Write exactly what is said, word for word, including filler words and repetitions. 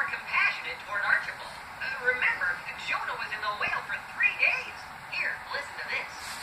more compassionate toward Archibald. Uh, remember, Jonah was in the whale for three days. Here, listen to this.